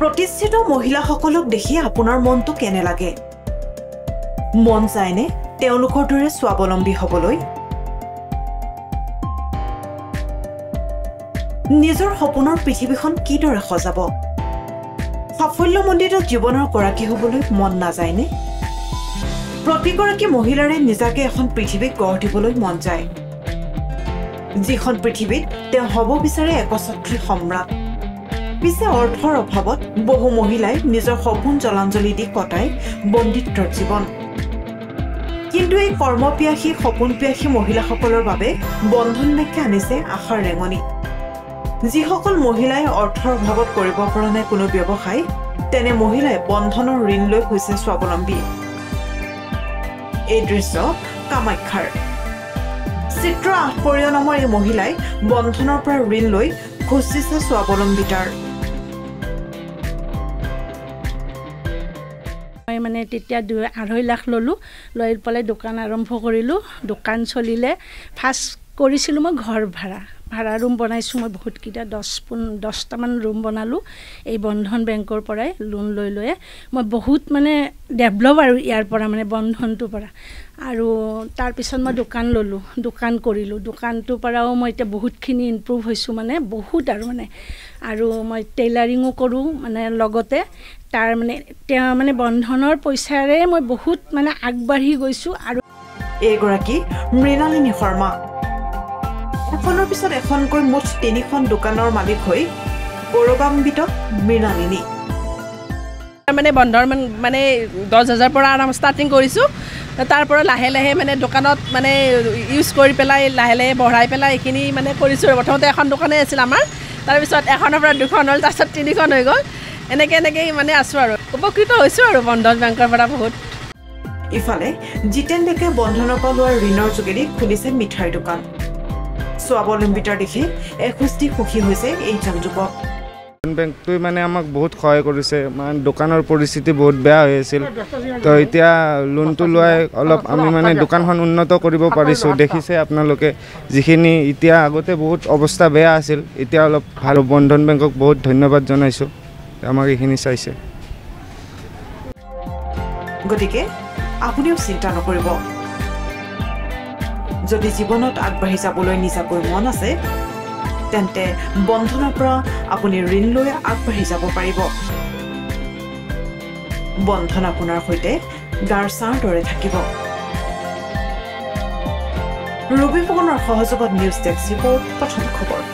প্ৰতিষ্ঠিত মহিলাসকলক দেখি আপোনাৰ মনটো কেনে লাগে মন যায়নে তেওঁলোকৰ দৰে স্বাৱলম্বী হ'বলৈ নিজৰ সপোনৰ পৃথিৱীখন কিদৰে সজাব সাফল্যমণ্ডিত জীৱনৰ গৰাকী হ'বলৈ মন নাযায়নে প্ৰতিগৰাকী মহিলাৰে নিজাকে এখন পৃথিৱী গঢ় দিবলৈ মন যায় যিখন পৃথিৱীত তেওঁ হ'ব বিচাৰে একছত্ৰী সম্ৰাট পিছে অৰ্থৰ অভাৱত বহু মহিলাই নিজৰ সপোন জলাঞ্জলি দি কটাই বন্দিত্বৰ জীৱন কিন্তু এই কৰ্মপিয়াসী সপোনপিয়াসী মহিলাসকলৰ বাবে বন্ধন বেংকে আনিছে আশাৰ ৰেঙনি যিসকল মহিলাই অৰ্থৰ অভাৱত কৰিব পৰা নাই কোনো ব্যৱসায় তেনে মহিলাই বন্ধনৰ ঋণ লৈ হৈছে স্বাৱলম্বী এই দৃশ্য কামাখ্যাৰ চিত্ৰ আঠপৰীয় নামৰ এই মহিলাই বন্ধনৰ পৰা ঋণ লৈ খুচিছে স্বাৱলম্বিতাৰ মানে তেতিয়া 2.5 লাখ ললো লৈ পেলাই দোকান আৰম্ভ কৰিলো দোকান চলিলে ফাৰ্স্ট কৰিছিলো মই ঘৰ ভাড়া ৰুম বনাইছো মই বহুত কিটা 10টা মান ৰুম বনালো এই বন্ধন বেংকৰ পৰাই লোন লৈ মই বহুত মানে ডেভেলপ আৰু ইয়াৰ পৰা মানে বন্ধনটো পৰা আৰু তাৰ পিছত মই দোকান ললো দোকান কৰিলো দোকানটো পৰাও মই এতিয়া বহুতখিনি ইমপ্ৰুভ হৈছো মানে বহুত আৰু মই টেইলাৰিংও কৰো মানে লগতে তাৰ মানে বন্ধনৰ পইচাৰে মই বহুত মানে আগবাঢ়ি গৈছো আৰু এগৰাকী মৃণালিনী শৰ্মা এখনৰ পিছত এখনকৈ মুঠ 3খন দোকানৰ মালিক হৈ গৌৰৱান্বিত মৃণালিনী মানে বন্ধৰ মানে 10,000 পৰা আৰম্ভ ষ্টাৰ্টিং কৰিছো তাৰ পৰা লাহে লাহে মানে দোকানত মানে ইউজ কৰি পেলাই লাহে বঢ়াই পেলাই এখিনি মানে কৰিছো প্ৰথমতে এখন দোকানে আছিল আমাৰ তাৰ পিছত এখনৰ পৰা দুখন হ'ল তাৰ পিছত 3খন হৈ গ'ল এনেকে মানে আছো আৰু উপকৃত হৈছো আৰু বন্ধন বেংকৰ পৰা বহুত ইফালে জিতেন ডেকে বন্ধনৰ পৰা লোৱা ঋণৰ যোগেদি খুলিছে মিঠাইৰ দোকান স্বাৱলম্বিতাৰ দেখি এখুস্তি সুখী হৈছে এইজন যুৱক বেংকটোৱে মানে আমাক বহুত সহায় কৰিছে মানে দোকানৰ পৰিস্থিতি বহুত বেয়া হৈ আছিল তো এতিয়া লোনটো লৈ অলপ আমি মানে দোকানখন উন্নত কৰিব পাৰিছো দেখিছে আপোনালোকে যিখিনি এতিয়া আগতে বহুত অৱস্থা বেয়া আছিল এতিয়া অলপ ভাল বন্ধন বেংকক বহুত ধন্যবাদ জনাইছো আমাক এইখিনি চাইছে গতিকে আপুনিও চিন্তা নকৰিব যদি জীৱনত আগবাঢ়ি যাবলৈ নিজাকৈ মন আছে তেন্তে বন্ধনৰ পৰা আপুনি ঋণ লৈ আগবাঢ়ি যাব পাৰিব বন্ধন আপোনাৰ সৈতে গাৰ ছাঁৰ দৰে থাকিব ৰবি ফুকনৰ সহযোগত নিউজ ডেস্ক ৰিপৰ্ট প্ৰথম খবৰ